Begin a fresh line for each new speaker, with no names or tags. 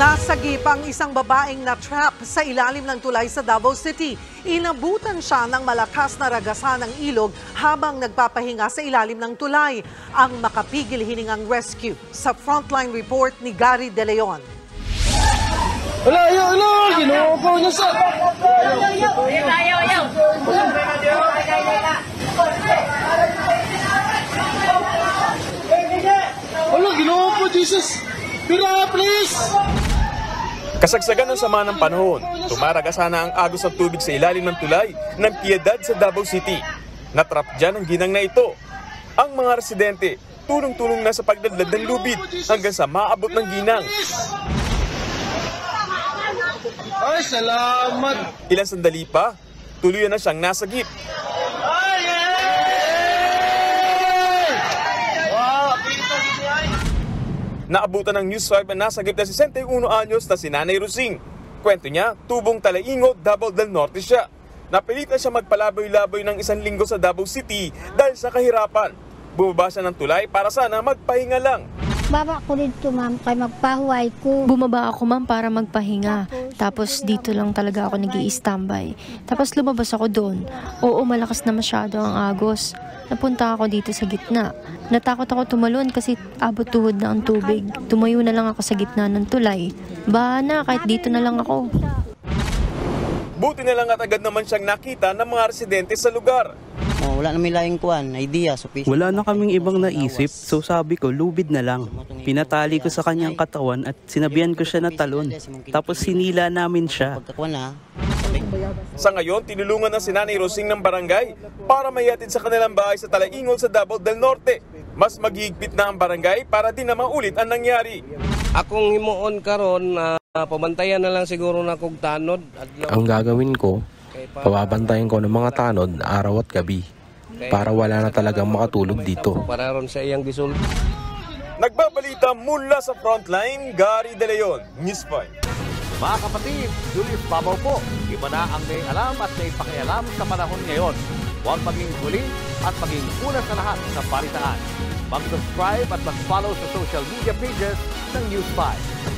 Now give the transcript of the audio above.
Nasagip ang isang babaeng na-trap sa ilalim ng tulay sa Davao City. Inabutan siya ng malakas na ragasan ng ilog habang nagpapahinga sa ilalim ng tulay. Ang makapigil hiningang rescue sa Frontline Report ni Gary De Leon.
Hala, ginuupo niya sa...
Ayaw.
Hala, ginuupo, Jesus! Pira, please!
Kasagsagan ng sama ng panahon, tumaragasa na ang agos ng tubig sa ilalim ng tulay ng Piedad sa Davao City. Natrap dyan ang ginang na ito. Ang mga residente, tulong-tulong na sa pagdadlad ng lubid hanggang sa maabot ng ginang.
Ay, salamat!
Ilang sandali pa, tuluyan na siyang nasagip. Naabutan ng News 5 ang nasagip na 61 anyos na si Nanay Rosing. Kwento niya, tubong Talaingo, Davao del Norte siya. Napilitan siya magpalaboy-laboy ng 1 linggo sa Davao City dahil sa kahirapan. Bumaba siya ng tulay para sana magpahinga lang.
Baba ko dito, ma'am, kay magpahuway ko.
Bumaba ako, ma'am, para magpahinga. Tapos dito lang talaga ako nag-i-standby. Tapos lumabas ako doon. Oo, malakas na masyado ang agos. Napunta ako dito sa gitna. Natakot ako tumalon kasi abot tuhod na ang tubig. Tumayo na lang ako sa gitna ng tulay. Bahala, kahit dito na lang ako.
Buti na lang at agad naman siyang nakita ng mga residente sa lugar.
Wala na may laing kuan, idea.
Wala na kaming ibang naisip, so sabi ko, lubid na lang. Pinatali ko sa kanyang katawan at sinabihan ko siya na talon. Tapos sinila namin siya.
Sa ngayon, tinulungan na si Nanay Rosing ng barangay para mayatid sa kanilang bahay sa Talaingo sa Davao del Norte. Mas maghihigpit na ang barangay para di na maulit ang nangyari.
Akong himuon karon pabantayan na lang siguro na kog tanod.
Ang gagawin ko, pababantayan ko ng mga tanod araw at gabi para wala na talagang makatulog dito.
Para ron sa iyang gisul.
Nagbabalita mula sa Frontline, Gary De Leon, News 5.
Mga kapatid, Julius Babaw po. Iba na ang may alam at may pakialam sa panahon ngayon. Huwag maging huli at maging una sa lahat sa balitaan. Mag-subscribe at mag-follow sa social media pages ng News 5.